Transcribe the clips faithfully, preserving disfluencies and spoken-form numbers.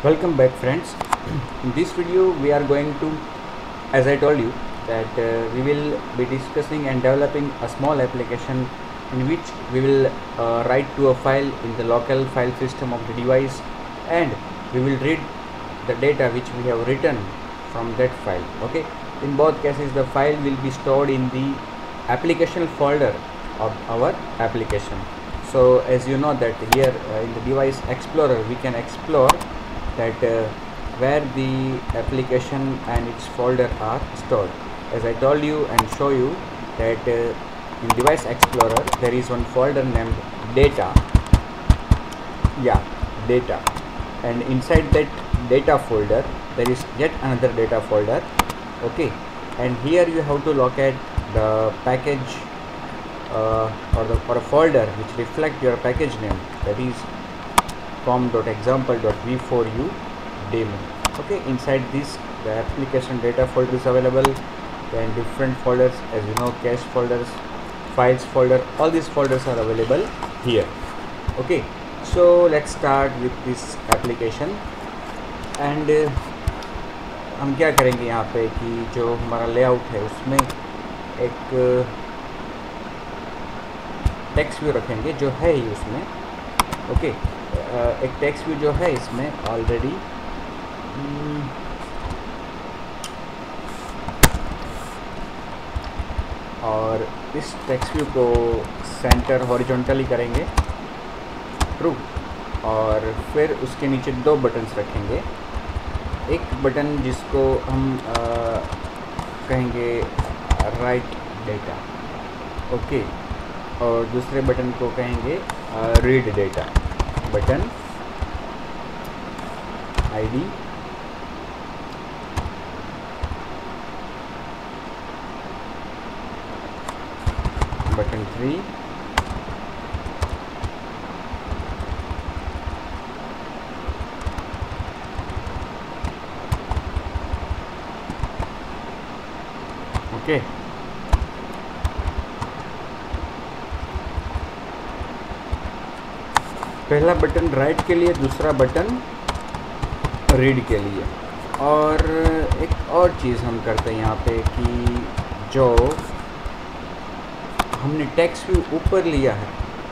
Welcome back, friends. In this video we are going to, as I told you, that uh, we will be discussing and developing a small application in which we will uh, write to a file in the local file system of the device, and we will read the data which we have written from that file. Okay, in both cases the file will be stored in the application folder of our application. So as you know that here uh, in the device explorer we can explore that uh, where the application and its folder are stored. As I told you and show you that uh, in device explorer there is one folder named data, yeah data, and inside that data folder there is yet another data folder. Okay, and here you have to locate the package uh, or the or a folder which reflect your package name, that is com.example dot v four u demo. Okay, inside this the application data folder is available, then different folders, as you know, cache folders, files folder, all these folders are available here. Okay, so let's start with this application. and uh, हम क्या करेंगे यहाँ पे कि जो हमारा layout है उसमें एक टेक्स्ट व्यू रखेंगे जो है ही उसमें. ओके, एक टेक्स्ट व्यू जो है इसमें ऑलरेडी और इस टेक्स्ट व्यू को सेंटर हॉरिजॉन्टली करेंगे, ट्रू, और फिर उसके नीचे दो बटन्स रखेंगे. एक बटन जिसको हम आ, कहेंगे राइट डेटा, ओके, और दूसरे बटन को कहेंगे read data. Button ID, button three, okay. पहला बटन राइट के लिए, दूसरा बटन रीड के लिए. और एक और चीज़ हम करते हैं यहाँ पे कि जो हमने टेक्स्ट व्यू ऊपर लिया है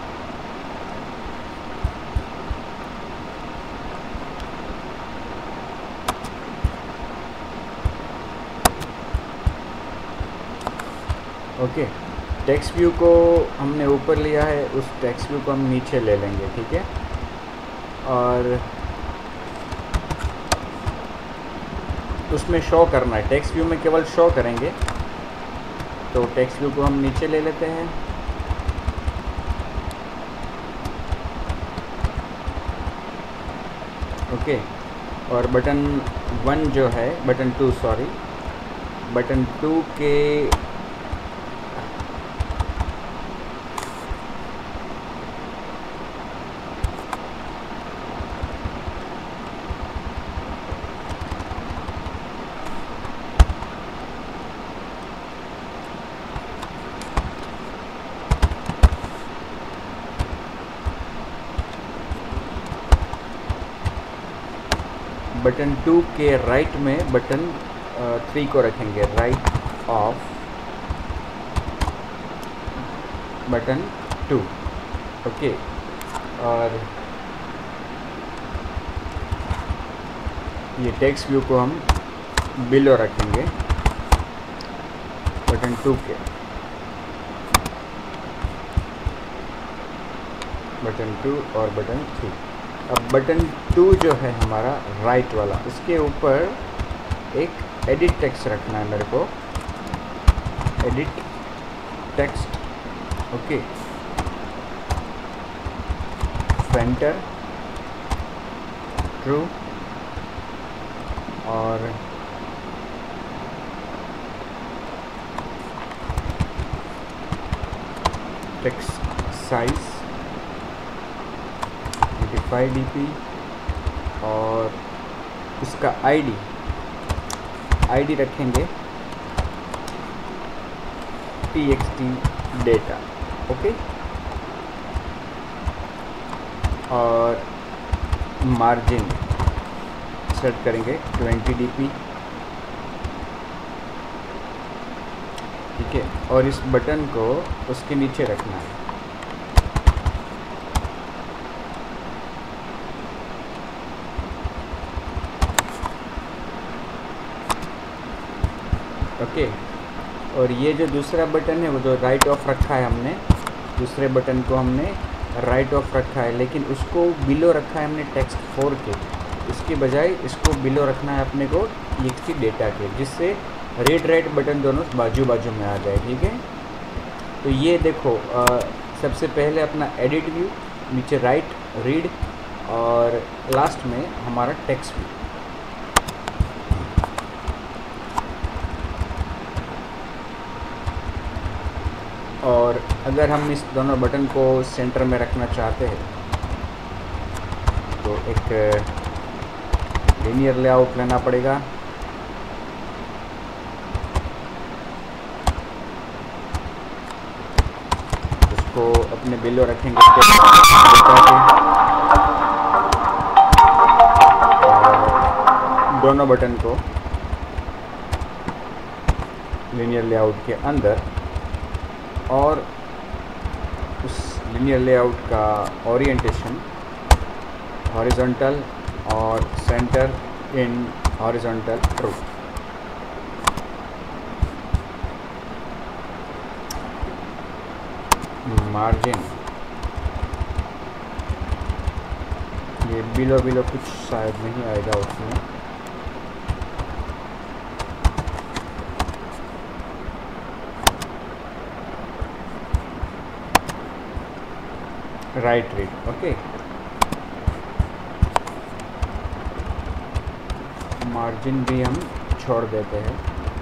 ओके, टेक्स्ट व्यू को हमने ऊपर लिया है, उस टेक्स्ट व्यू को हम नीचे ले लेंगे, ठीक है. और उसमें शो करना है, टेक्स्ट व्यू में केवल शो करेंगे, तो टेक्स्ट व्यू को हम नीचे ले लेते हैं. ओके, और बटन वन जो है, button two sorry button two के बटन टू के राइट में बटन थ्री को रखेंगे, right of button two. Okay, और ये टेक्स्ट व्यू को हम बिलो रखेंगे बटन टू के, बटन टू और बटन थ्री. अब बटन टू जो है हमारा राइट वाला, इसके ऊपर एक एडिट टेक्स्ट रखना है मेरे को, edit text. Okay, center, true, और text size five D P, और उसका आईडी आईडी रखेंगे T X T data. Okay, और मार्जिन सेट करेंगे ट्वेंटी डी पी, ठीक है। और इस बटन को उसके नीचे रखना है। ओके, और ये जो दूसरा बटन है वो जो राइट ऑफ रखा है हमने, दूसरे बटन को हमने राइट ऑफ रखा है, लेकिन उसको बिलो रखा है हमने टेक्स्ट फोर के, इसके बजाय इसको बिलो रखना है अपने को ईएक्सटी डेटा के, जिससे रीड राइट बटन दोनों बाजू बाजू में आ जाए, ठीक है। तो ये देखो आ, सबसे पहले अपना एडिट व्यू, नीचे राइट, रीड, और लास्ट में हमारा टेक्स्ट व्यू। और अगर हम इस दोनों बटन को सेंटर में रखना चाहते हैं तो एक लीनियर लेआउट लेना पड़ेगा। उसको अपने बिलो रखेंगे दोनों बटन को लीनियर लेआउट के अंदर, और उस लीनियर लेआउट का ओरिएंटेशन हॉरिजॉन्टल और center in horizontal true. Margin ये बिलो बिलो कुछ शायद नहीं आएगा उसमें, राइट रीड, ओके। मार्जिन भी हम छोड़ देते हैं।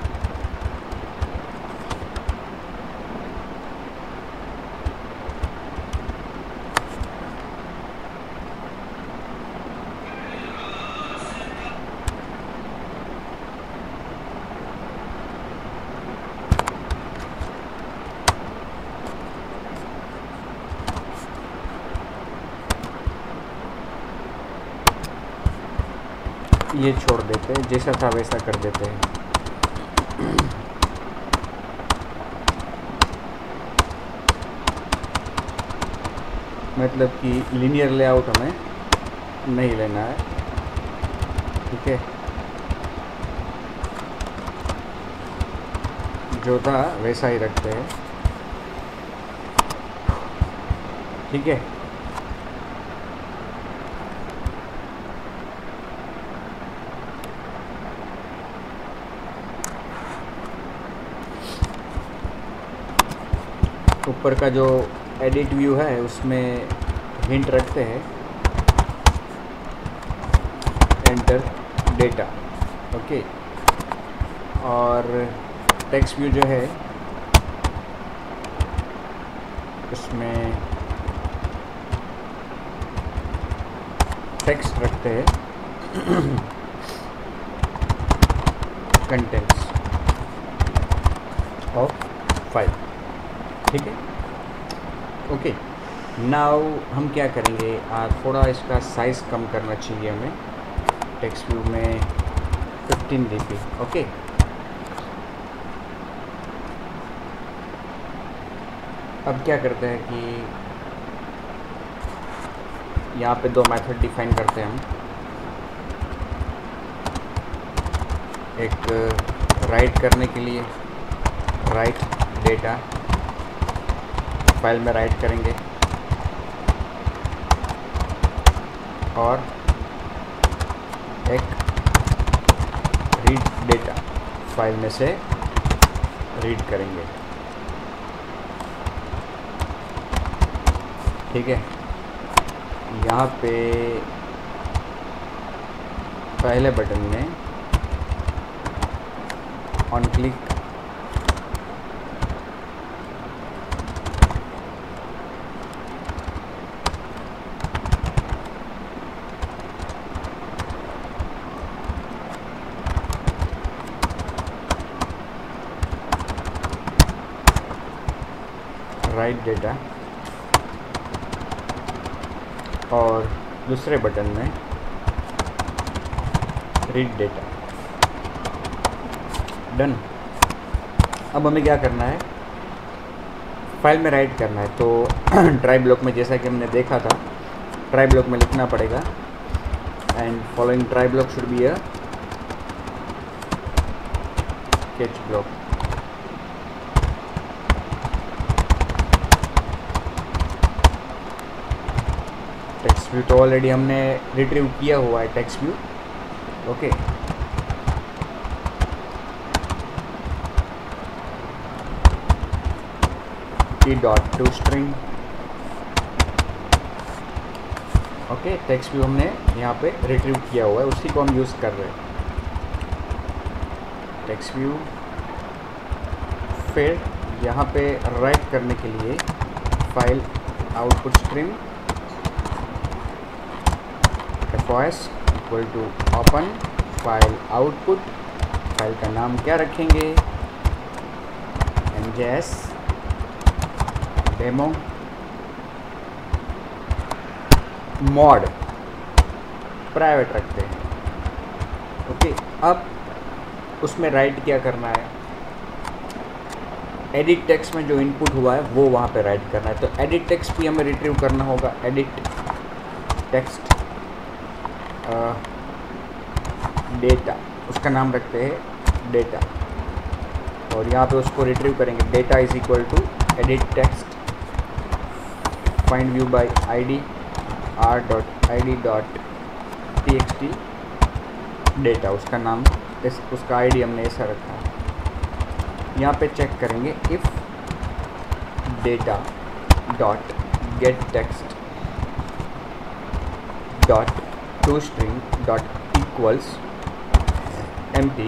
ये छोड़ देते हैं, जैसा था वैसा कर देते हैं। मतलब कि लीनियर लेआउट हमें नहीं लेना है, ठीक है। जो था वैसा ही रखते हैं, ठीक है। ऊपर का जो एडिट व्यू है उसमें हिंट रखते हैं एंटर डेटा, ओके। और टेक्स्ट व्यू जो है उसमें टेक्स्ट रखते हैं कंटेंट्स ऑफ फाइल, ठीक है, ओके। नाउ हम क्या करेंगे, आ, थोड़ा इसका साइज़ कम करना चाहिए हमें टेक्स्ट व्यू में फिफ्टीन डी पी, ओके। अब क्या करते हैं कि यहाँ पे दो मेथड डिफाइन करते हैं हम, एक राइट करने के लिए राइट डेटा, फाइल में राइट करेंगे, और एक रीड डेटा, फाइल में से रीड करेंगे, ठीक है। यहाँ पे पहले बटन में ऑन क्लिक राइट डेटा, और दूसरे बटन में रीड डेटा, डन। अब हमें क्या करना है, फाइल में राइट करना है। तो ट्राई ब्लॉक में जैसा कि हमने देखा था, ट्राई ब्लॉक में लिखना पड़ेगा and following try block should be a catch block. Text view तो ऑलरेडी हमने रिट्रीव किया हुआ है, text view, okay. T dot to string, okay. Text view हमने यहाँ पे रिट्रीव किया हुआ है, उसी को हम यूज़ कर रहे हैं। टेक्स्ट व्यू, फिर यहाँ पे राइट करने के लिए file output stream F O S equal to open file output. File का नाम क्या रखेंगे, M J S demo mode, private रखते हैं, ओके। अब उसमें राइट क्या करना है, एडिट टेक्स्ट में जो इनपुट हुआ है वो वहाँ पे राइट करना है। तो एडिट टेक्स्ट भी हमें रिट्रीव करना होगा, एडिट टेक्स्ट डेटा, उसका नाम रखते हैं डेटा, और यहाँ पे उसको रिट्रीव करेंगे। Data is equal to edit text find view by ID R dot I D dot T X T data, उसका नाम, इस उसका आईडी हमने ऐसा रखा है। यहाँ पे चेक करेंगे if data dot get text dot to string dot equals empty,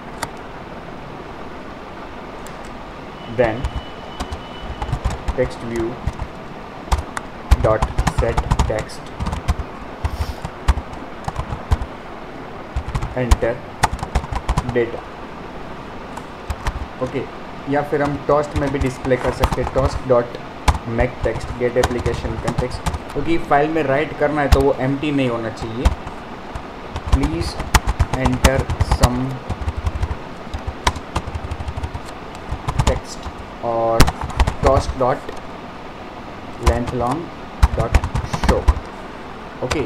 then text view dot set text enter data, okay. या फिर हम टोस्ट में भी डिस्प्ले कर सकते हैं, toast dot make text get application context, क्योंकि फाइल में राइट करना है तो वो एम्प्टी नहीं होना चाहिए। प्लीज़ एंटर सम टेक्स्ट, और toast dot length long dot show, okay.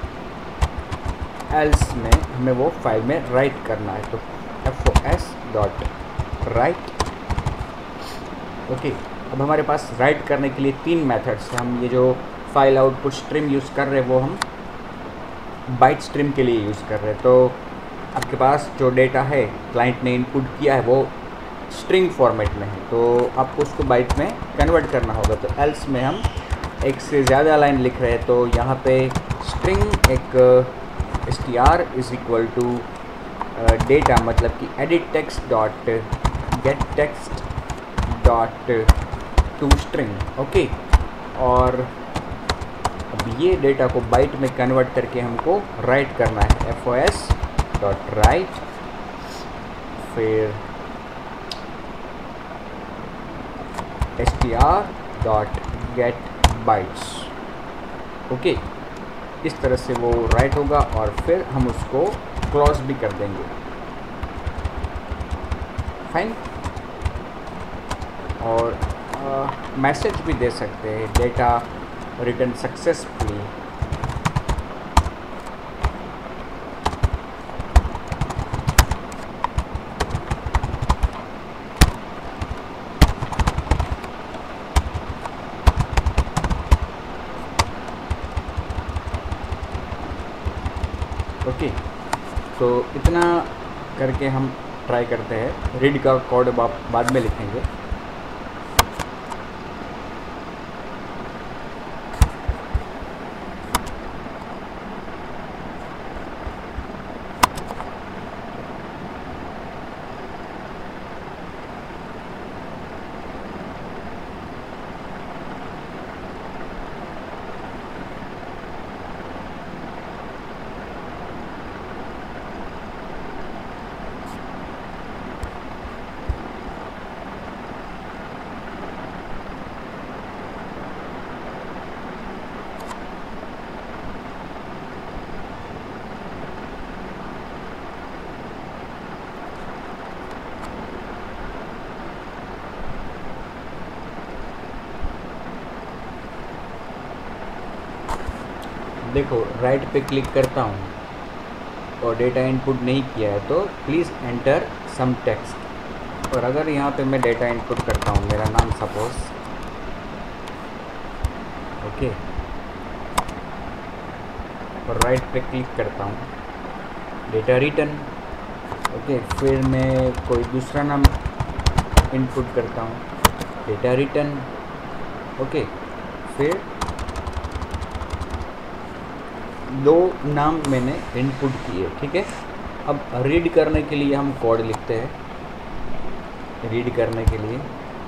Else में हमें वो फाइल में राइट करना है, तो F O S dot write, okay. अब हमारे पास राइट करने के लिए तीन मेथड्स हैं। हम ये जो फाइल आउटपुट स्ट्रीम यूज़ कर रहे हैं वो हम बाइट स्ट्रीम के लिए यूज़ कर रहे हैं। तो आपके पास जो डेटा है क्लाइंट ने इनपुट किया है वो स्ट्रिंग फॉर्मेट में है, तो आपको उसको बाइट में कन्वर्ट करना होगा। तो एल्स में हम एक से ज़्यादा लाइन लिख रहे हैं, तो यहाँ पे स्ट्रिंग एक S T R is equal to data, मतलब कि edit text dot get text dot to string, okay. और अब ये डेटा को बाइट में कन्वर्ट करके हमको राइट करना है, F O S dot write, फिर S T R dot get bytes, okay. इस तरह से वो राइट होगा और फिर हम उसको क्लोज भी कर देंगे, फाइन। और मैसेज भी दे सकते हैं, डेटा रिटर्न सक्सेसफुली, ओके। तो इतना करके हम ट्राई करते हैं, रीड का कोड बाद में लिखेंगे। देखो राइट पे क्लिक करता हूँ और डेटा इनपुट नहीं किया है तो प्लीज़ एंटर सम टेक्स्ट। और अगर यहाँ पे मैं डेटा इनपुट करता हूँ, मेरा नाम सपोज, ओके, और राइट पे क्लिक करता हूँ, डेटा रिटर्न, ओके, फिर मैं कोई दूसरा नाम इनपुट करता हूँ, डेटा रिटर्न, ओके, फिर दो नाम मैंने इनपुट किए, ठीक है। अब रीड करने के लिए हम कोड लिखते हैं। रीड करने के लिए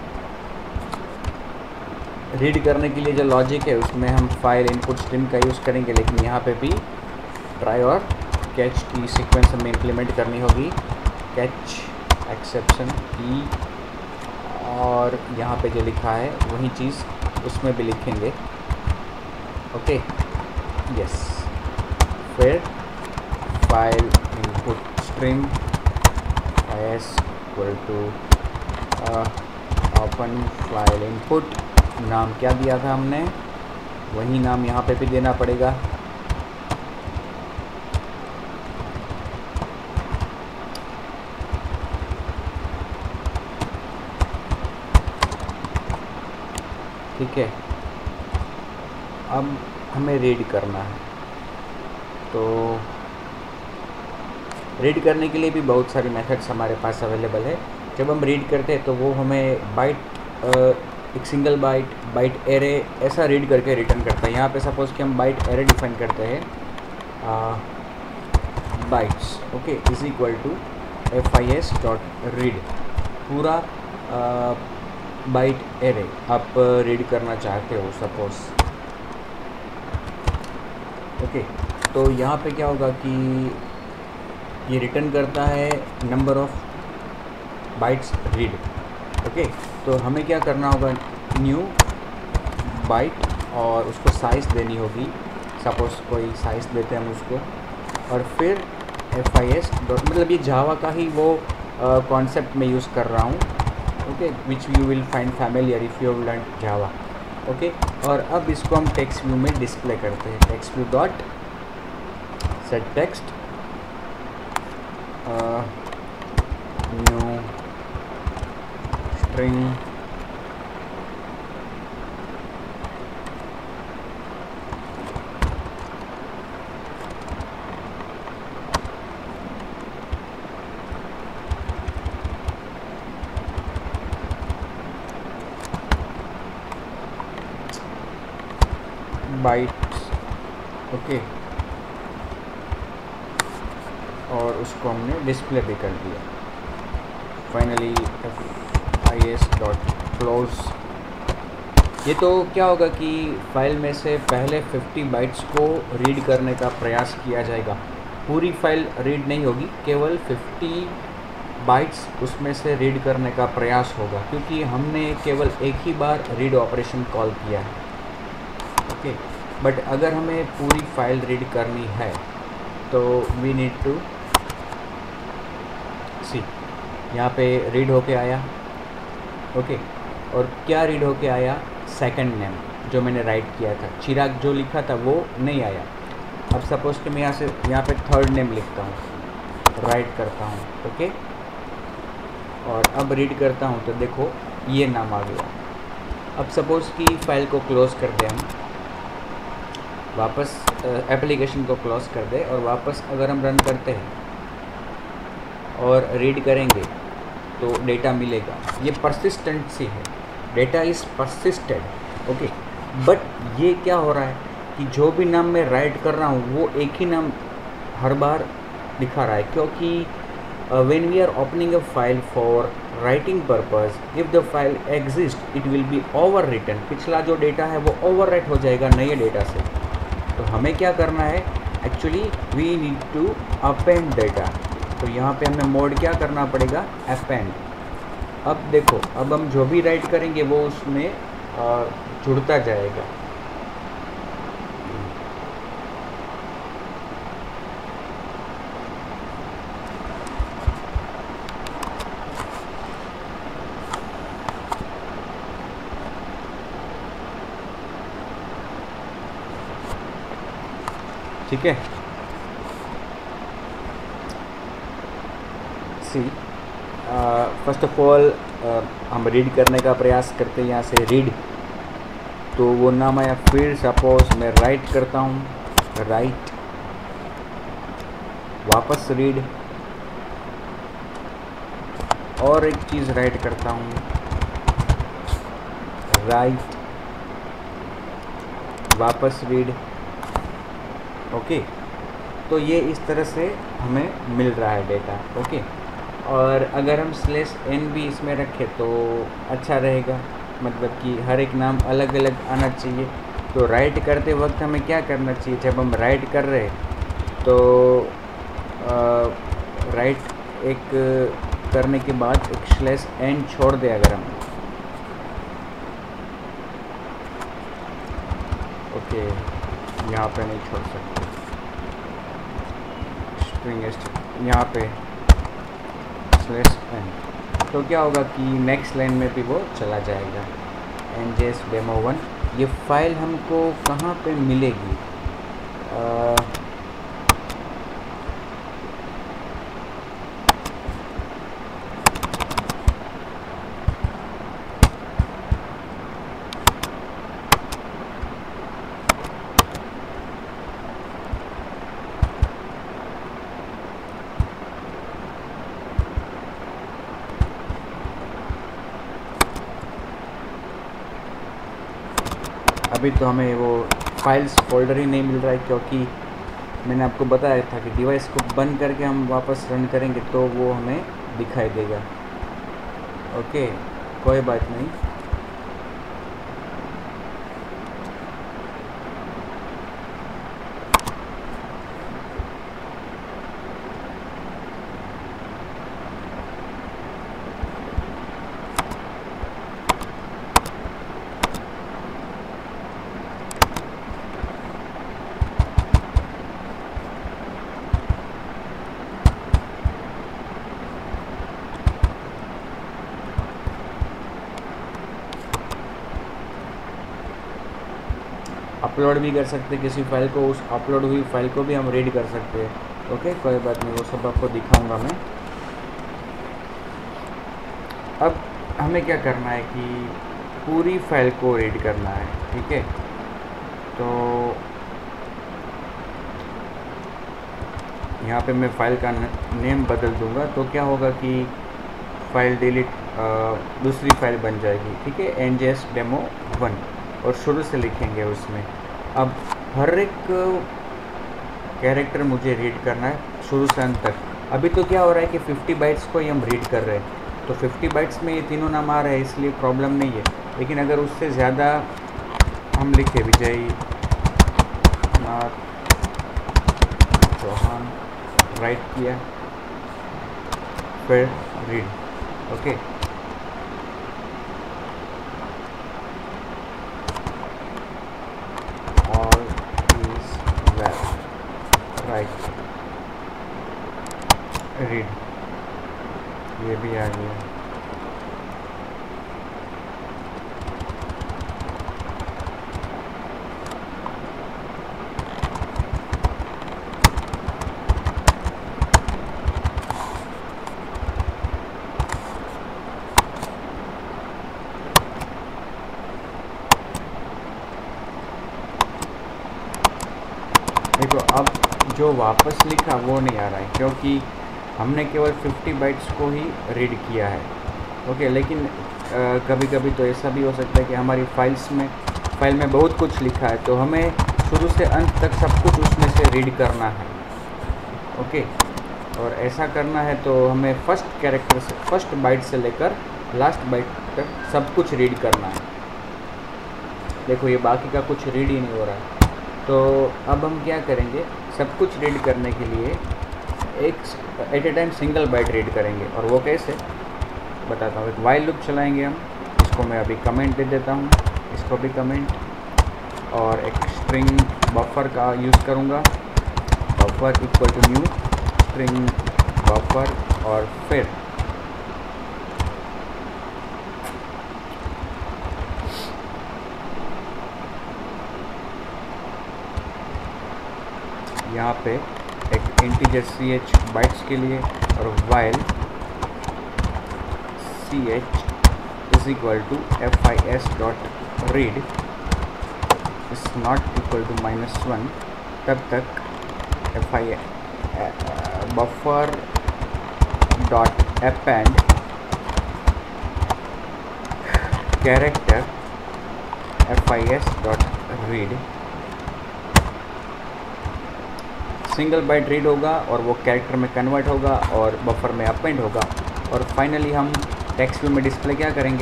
रीड करने के लिए जो लॉजिक है उसमें हम फाइल इनपुट स्ट्रीम का यूज़ करेंगे, लेकिन यहाँ पे भी ट्राई और कैच की सीक्वेंस हमें इम्प्लीमेंट करनी होगी। कैच एक्सेप्शन की, और यहाँ पे जो लिखा है वही चीज़ उसमें भी लिखेंगे, ओके, यस। फिर file input string S equal to open file input, नाम क्या दिया था हमने, वही नाम यहाँ पे भी देना पड़ेगा। ठीक है, अब हमें रीड करना है, तो रीड करने के लिए भी बहुत सारी मेथड्स हमारे पास अवेलेबल है। जब हम रीड करते हैं तो वो हमें बाइट, एक सिंगल बाइट, बाइट एरे ऐसा रीड करके रिटर्न करता है। यहाँ पे सपोज़ कि हम बाइट एरे डिफाइन करते हैं, bytes, okay, is equal to F I S dot read, पूरा बाइट एरे आप रीड करना चाहते हो सपोज़, ओके। तो यहाँ पे क्या होगा कि ये रिटर्न करता है number of bytes read, okay. तो हमें क्या करना होगा, न्यू बाइट, और उसको साइज़ देनी होगी, सपोज़ कोई साइज़ देते हैं हम उसको, और फिर एफ आई एस डॉट, मतलब ये जावा का ही वो कॉन्सेप्ट uh, में यूज़ कर रहा हूँ, okay, which you will find familiar if you have learn Java, okay. और अब इसको हम टेक्स्ट व्यू में डिस्प्ले करते हैं, text view dot set text new string bytes, okay, और उसको हमने डिस्प्ले भी कर दिया। Finally F I S dot close. ये तो क्या होगा कि फाइल में से पहले फिफ्टी बाइट्स को रीड करने का प्रयास किया जाएगा। पूरी फाइल रीड नहीं होगी, केवल फिफ्टी बाइट्स उसमें से रीड करने का प्रयास होगा, क्योंकि हमने केवल एक ही बार रीड ऑपरेशन कॉल किया है, ओके। बट अगर हमें पूरी फाइल रीड करनी है तो वी नीड टू सी, यहाँ पे रीड होके आया, ओके। और क्या रीड होके आया, सेकंड नेम जो मैंने राइट किया था, चिराग जो लिखा था वो नहीं आया। अब सपोज़ कि मैं यहाँ से यहाँ पे थर्ड नेम लिखता हूँ, राइट करता हूँ, ओके, और अब रीड करता हूँ तो देखो ये नाम आ गया। अब सपोज़ कि फ़ाइल को क्लोज़ कर दें हम, वापस एप्लीकेशन को क्लोज़ कर दे, और वापस अगर हम रन करते हैं और रीड करेंगे तो डेटा मिलेगा। ये परसिस्टेंसी है, data is persisted, okay. But ये क्या हो रहा है कि जो भी नाम मैं राइट कर रहा हूँ वो एक ही नाम हर बार दिखा रहा है, क्योंकि when we are opening a file for writing purpose, if the file exist it will be overwritten. पिछला जो डेटा है वो ओवर राइट हो जाएगा नए डेटा से। तो हमें क्या करना है, actually we need to append data. तो यहाँ पे हमें मोड क्या करना पड़ेगा, अपेंड। अब देखो, अब हम जो भी राइट करेंगे वो उसमें जुड़ता जाएगा। ठीक है। सी फर्स्ट ऑफ ऑल हम रीड करने का प्रयास करते हैं यहाँ से रीड, तो वो नाम आया फिर सपोज मैं राइट करता हूँ, राइट, वापस रीड, और एक चीज़ राइट करता हूँ, राइट, वापस रीड। ओके, तो ये इस तरह से हमें मिल रहा है डेटा। ओके, और अगर हम स्लेश एन भी इसमें रखें तो अच्छा रहेगा, मतलब कि हर एक नाम अलग अलग आना चाहिए। तो राइट करते वक्त हमें क्या करना चाहिए, जब हम राइट कर रहे हैं तो राइट एक करने के बाद एक स्लेश एन छोड़ दे अगर हम, ओके यहाँ पे नहीं छोड़ सकते, स्ट्रिंग यहाँ पे स्लेश एन, तो क्या होगा कि नेक्स्ट लाइन में भी वो चला जाएगा। N J S demo one, ये फाइल हमको कहाँ पे मिलेगी? आ, अभी तो हमें वो फाइल्स फोल्डर ही नहीं मिल रहा है, क्योंकि मैंने आपको बताया था कि डिवाइस को बंद करके हम वापस रन करेंगे तो वो हमें दिखाई देगा। ओके, कोई बात नहीं। अपलोड भी कर सकते हैं किसी फाइल को, उस अपलोड हुई फाइल को भी हम रीड कर सकते हैं। ओके, कोई बात नहीं, वो सब आपको दिखाऊंगा मैं। अब हमें क्या करना है कि पूरी फाइल को रीड करना है, ठीक है। तो यहाँ पे मैं फ़ाइल का नेम बदल दूंगा, तो क्या होगा कि फ़ाइल डिलीट दूसरी फाइल बन जाएगी, ठीक है, N J S demo one, और शुरू से लिखेंगे उसमें। अब हर एक कैरेक्टर मुझे रीड करना है शुरू से अंत तक। अभी तो क्या हो रहा है कि फिफ्टी बाइट्स को ही हम रीड कर रहे हैं, तो फिफ्टी बाइट्स में ये तीनों नाम आ रहे हैं, इसलिए प्रॉब्लम नहीं है। लेकिन अगर उससे ज़्यादा हम लिखे विजय नाथ चौहान, राइट किया, फिर read, okay. All is well, write, read, ये भी आ गया। देखो अब जो वापस लिखा वो नहीं आ रहा है, क्योंकि हमने केवल फिफ्टी बाइट्स को ही रीड किया है, ओके। लेकिन आ, कभी कभी तो ऐसा भी हो सकता है कि हमारी फाइल्स में फाइल में बहुत कुछ लिखा है, तो हमें शुरू से अंत तक सब कुछ उसमें से रीड करना है, ओके। और ऐसा करना है तो हमें फर्स्ट कैरेक्टर से, फर्स्ट बाइट से लेकर लास्ट बाइट तक सब कुछ रीड करना है। देखो ये बाकी का कुछ रीड ही नहीं हो रहा है। तो अब हम क्या करेंगे, सब कुछ रीड करने के लिए एक at a time single byte read करेंगे। और वो कैसे बताता हूँ। एक वाइल लूप चलाएंगे हम, इसको मैं अभी कमेंट दे देता हूँ, इसको भी कमेंट, और एक स्ट्रिंग बफर का यूज़ करूँगा, buffer equal to new string buffer, और फिर यहाँ पे एक इंटीजर सी एच बाइट्स के लिए और while C H is equal to F I S dot read is not equal to minus one, तब तक F I buffer dot append character F I S dot read, single byte read होगा और वो character में convert होगा और buffer में append होगा, और फाइनली हम टेक्स्ट व्यू में डिस्प्ले क्या करेंगे,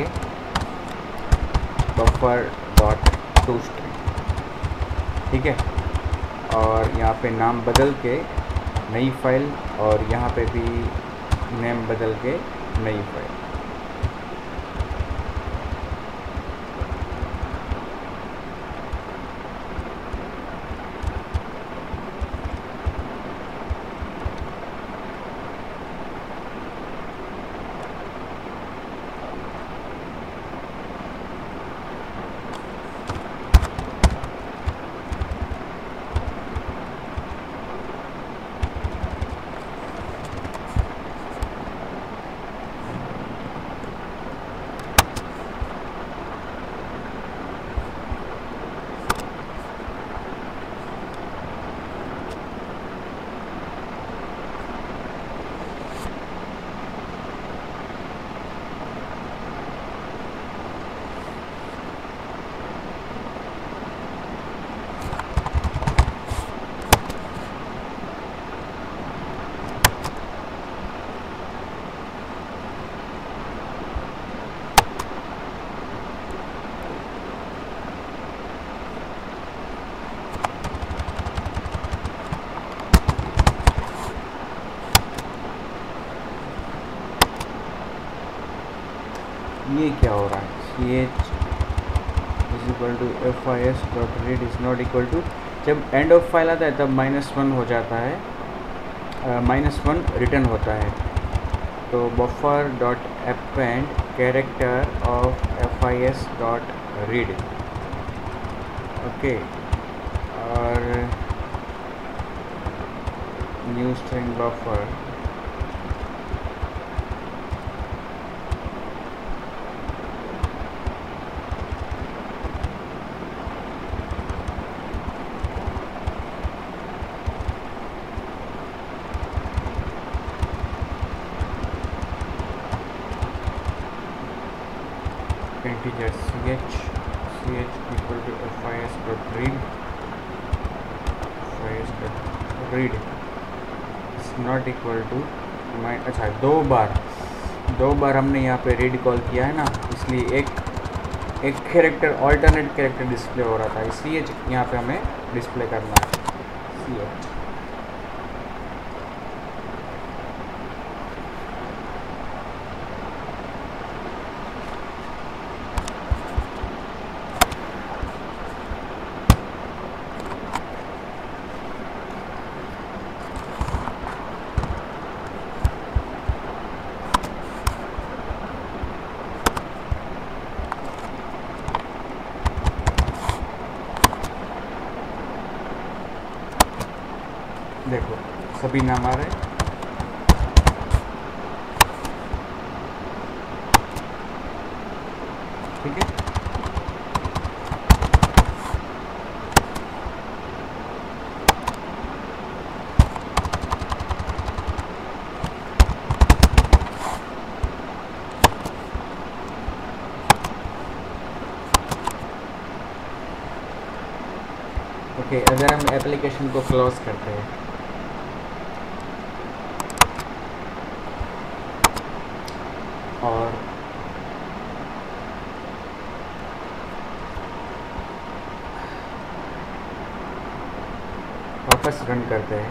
बफर डॉट टू स्ट्रिंग। ठीक है, और यहाँ पे नाम बदल के नई फाइल और यहाँ पे भी नेम बदल के नई फाइल। ये क्या हो रहा है, C H is equal to F I S dot read is not equal to, जब एंड ऑफ फाइल आता है तब माइनस वन हो जाता है, माइनस वन रिटर्न होता है। तो buffer dot append character of F I S dot read, okay, और new string buffer integer ch ch equal to fis dot read fis dot read is not equal to my, अच्छा दो बार दो बार हमने यहाँ पे रीड कॉल किया है ना, इसलिए एक एक कैरेक्टर ऑल्टरनेट कैरेक्टर डिस्प्ले हो रहा था, सी एच यहाँ पे हमें डिस्प्ले करना है, सी एच। देखो सभी नाम आ रहे हैं, ठीक है। ओके, अगर हम एप्लीकेशन को क्लोज करते हैं और वापस रन करते हैं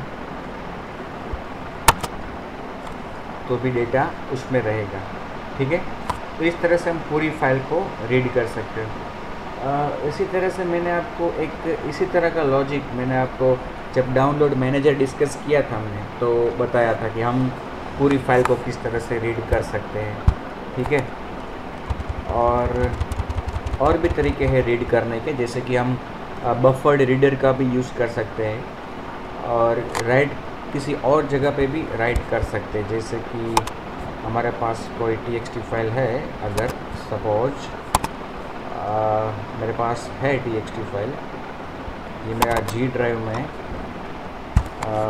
तो भी डेटा उसमें रहेगा, ठीक है। तो इस तरह से हम पूरी फाइल को रीड कर सकते हैं। uh, इसी तरह से मैंने आपको एक इसी तरह का लॉजिक मैंने आपको जब डाउनलोड मैनेजर डिस्कस किया था हमने तो बताया था कि हम पूरी फाइल को किस तरह से रीड कर सकते हैं, ठीक है। और और भी तरीके हैं रीड करने के, जैसे कि हम बफर्ड रीडर का भी यूज़ कर सकते हैं और राइट किसी और जगह पे भी राइट कर सकते हैं। जैसे कि हमारे पास कोई टी एक्स टी फाइल है, अगर सपोज मेरे पास है टी एक्स टी फाइल, ये मेरा जी ड्राइव में आ,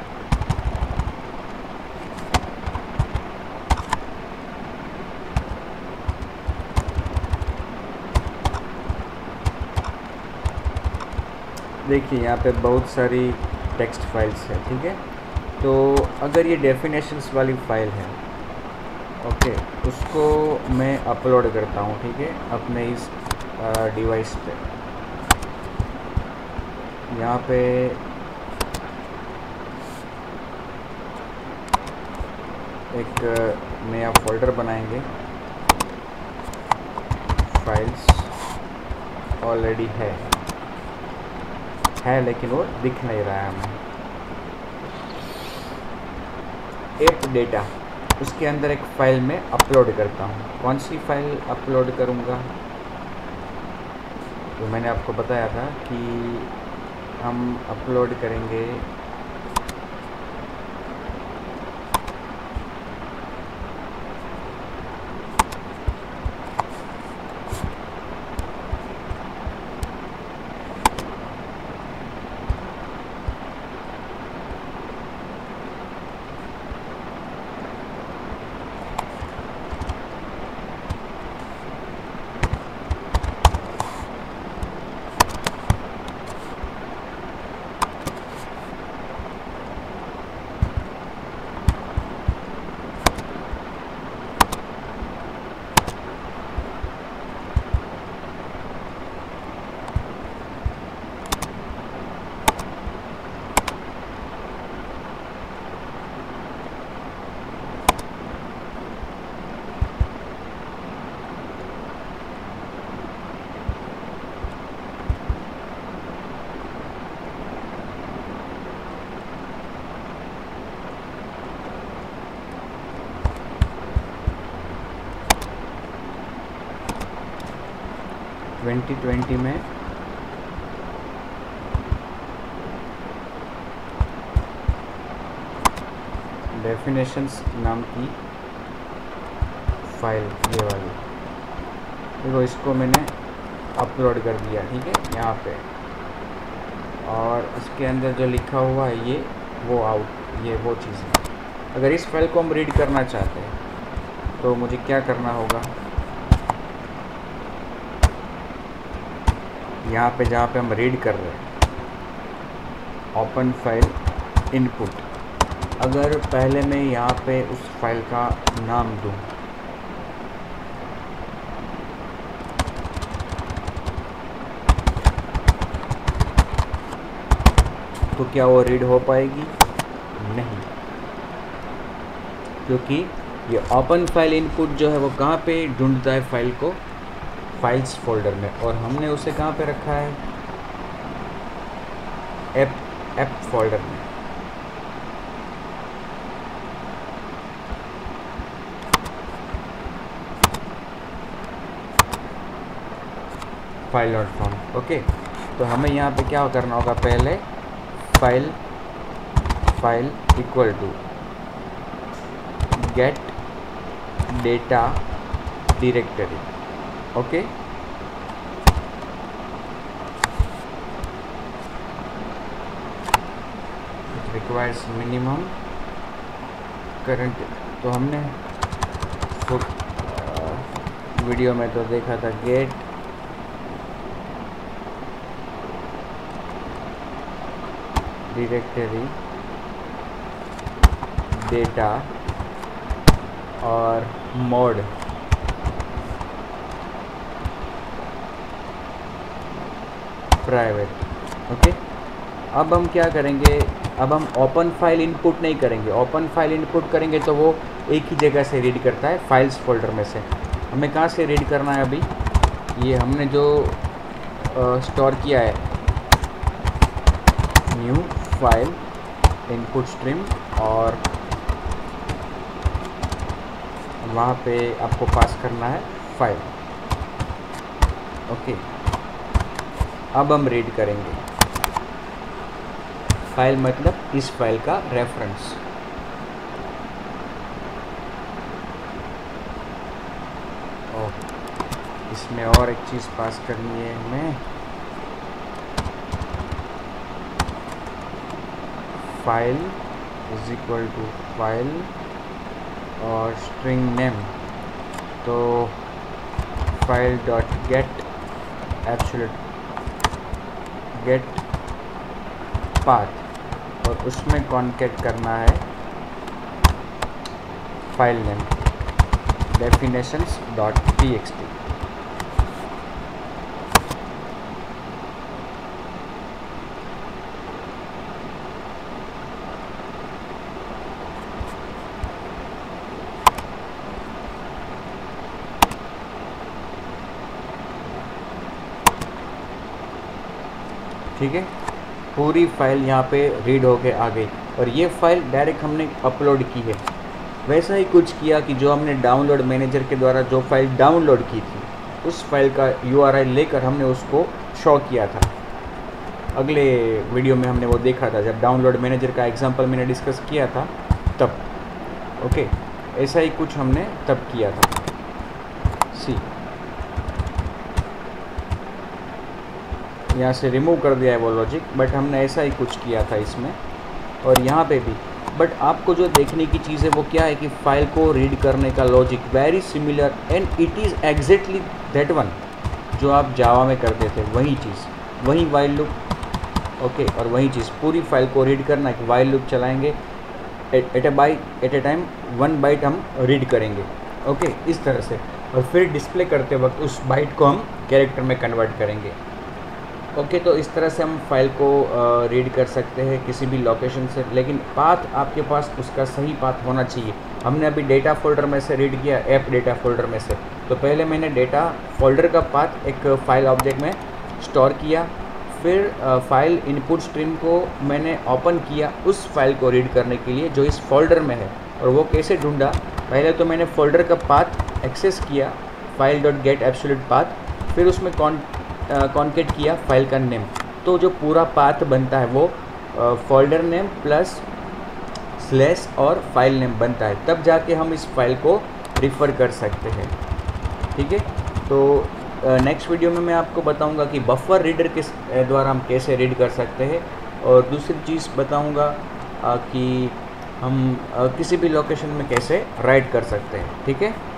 देखिए यहाँ पे बहुत सारी टेक्स्ट फाइल्स है, ठीक है। तो अगर ये डेफिनेशंस वाली फाइल है, ओके, उसको मैं अपलोड करता हूँ, ठीक है, अपने इस डिवाइस पे। यहाँ पे एक नया फोल्डर बनाएंगे, फाइल्स ऑलरेडी है है लेकिन वो दिख नहीं रहा है हमें। ऐप डेटा, उसके अंदर एक फ़ाइल में अपलोड करता हूँ। कौन सी फ़ाइल अपलोड करूँगा, तो मैंने आपको बताया था कि हम अपलोड करेंगे ट्वेंटी ट्वेंटी में डेफिनेशंस नाम की फ़ाइल, ये वाली देखो, इसको मैंने अपलोड कर दिया, ठीक है, यहाँ पे। और इसके अंदर जो लिखा हुआ है ये वो आउट, ये वो चीज़ है। अगर इस फाइल को हम रीड करना चाहते हैं तो मुझे क्या करना होगा, यहाँ पे जहाँ पे हम रीड कर रहे हैं, ओपन फाइल इनपुट, अगर पहले मैं यहाँ पे उस फाइल का नाम दूँ, तो क्या वो रीड हो पाएगी? नहीं, क्योंकि ये ओपन फाइल इनपुट जो है वो कहाँ पे ढूंढता है फाइल को, फाइल्स फोल्डर में, और हमने उसे कहाँ पे रखा है, ऐप ऐप फोल्डर में। File dot found, okay. तो हमें यहाँ पे क्या करना होगा, पहले file file equal to get data directory, okay. It requires minimum current, तो हमने तो वीडियो में तो देखा था, गेट डायरेक्टरी डेटा और मोड, प्राइवेट, ओके। अब हम क्या करेंगे, अब हम ओपन फाइल इनपुट नहीं करेंगे। ओपन फाइल इनपुट करेंगे तो वो एक ही जगह से रीड करता है, फाइल्स फोल्डर में से। हमें कहाँ से रीड करना है, अभी ये हमने जो स्टोर किया है, न्यू फाइल इनपुट स्ट्रीम, और वहाँ पे आपको पास करना है फाइल, ओके। अब हम रीड करेंगे फाइल मतलब इस फाइल का रेफरेंस। ओह, इसमें और एक चीज़ पास करनी है हमें, file is equal to file और स्ट्रिंग नेम। तो file dot get absolute get path, और उसमें कॉन्केट करना है file name definitions dot T X T. ठीक है, पूरी फाइल यहाँ पे रीड होके आ गई, और ये फाइल डायरेक्ट हमने अपलोड की है। वैसा ही कुछ किया कि जो हमने डाउनलोड मैनेजर के द्वारा जो फाइल डाउनलोड की थी, उस फाइल का यू आर एल लेकर हमने उसको शो किया था। अगले वीडियो में हमने वो देखा था, जब डाउनलोड मैनेजर का एग्जांपल मैंने डिस्कस किया था तब। ओके, ऐसा ही कुछ हमने तब किया था। सी यहाँ से रिमूव कर दिया है वो लॉजिक, बट हमने ऐसा ही कुछ किया था इसमें और यहाँ पे भी। बट आपको जो देखने की चीज़ है वो क्या है कि फाइल को रीड करने का logic very similar, and it is exactly that one जो आप जावा में करते थे, वही चीज़, वही वाइल लूप। ओके, और वही चीज़ पूरी फाइल को रीड करना है कि वाइल लूप चलाएंगे, at a byte at a time one byte हम रीड करेंगे। ओके, इस तरह से, और फिर डिस्प्ले करते वक्त उस बाइट को हम कैरेक्टर में कन्वर्ट करेंगे। ओके okay, तो इस तरह से हम फाइल को रीड कर सकते हैं किसी भी लोकेशन से, लेकिन पाथ आपके पास उसका सही पाथ होना चाहिए। हमने अभी डेटा फोल्डर में से रीड किया, ऐप डेटा फोल्डर में से, तो पहले मैंने डेटा फोल्डर का पाथ एक फाइल ऑब्जेक्ट में स्टोर किया, फिर फाइल इनपुट स्ट्रीम को मैंने ओपन किया उस फाइल को रीड करने के लिए जो इस फोल्डर में है। और वो कैसे ढूंढा, पहले तो मैंने फोल्डर का पाथ एक्सेस किया, file dot get absolute path, फिर उसमें कॉन कॉन्केट किया फाइल का नेम। तो जो पूरा पाथ बनता है वो फोल्डर नेम प्लस स्लैश और फाइल नेम बनता है, तब जाके हम इस फाइल को रिफ़र कर सकते हैं। ठीक है, तो नेक्स्ट वीडियो में मैं आपको बताऊंगा कि बफर रीडर के द्वारा हम कैसे रीड कर सकते हैं, और दूसरी चीज़ बताऊंगा कि हम किसी भी लोकेशन में कैसे राइट कर सकते हैं। ठीक है।